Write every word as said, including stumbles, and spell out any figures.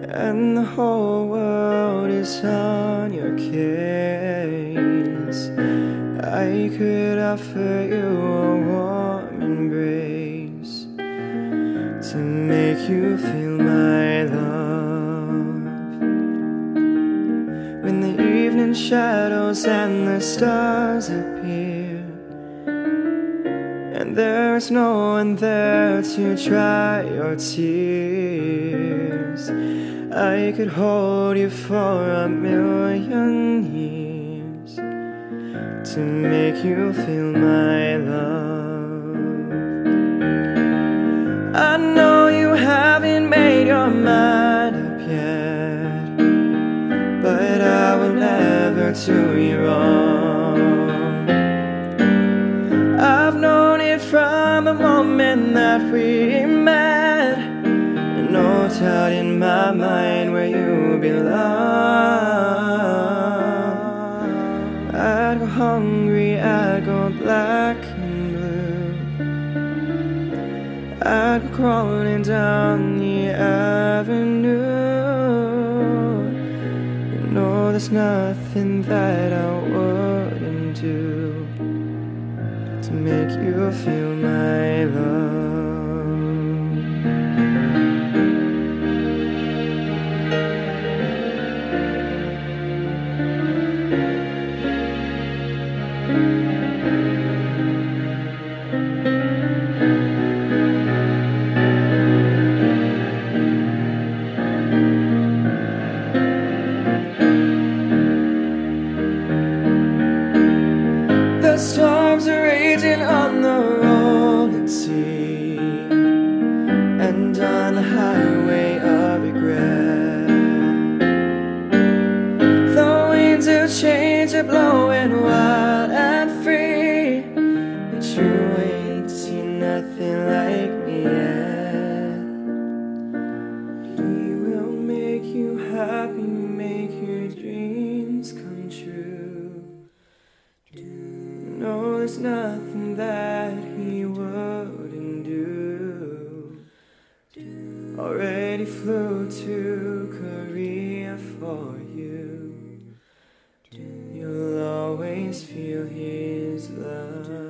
and the whole world is on your case. I could offer you a warm embrace to make you feel my love. When the evening shadows and the stars appear, and there's no one there to dry your tears, I could hold you for a million years to make you feel my love. I know you haven't made your mind up yet, but I will never do you wrong. I've known it from the moment that we met, no doubt in my mind where you belong. I'd go hungry, I'd go black and blue, I'd go crawling down the avenue. You know there's nothing that I wouldn't do to make you feel my love. The storms are raging on the rolling sea, and on the highway of regret, the winds of change are blowing wild and free, but you ain't seen nothing like me yet. We will make you happy, make your dreams come true. No, there's nothing that he wouldn't do. Already flew to Korea for you. You'll always feel his love.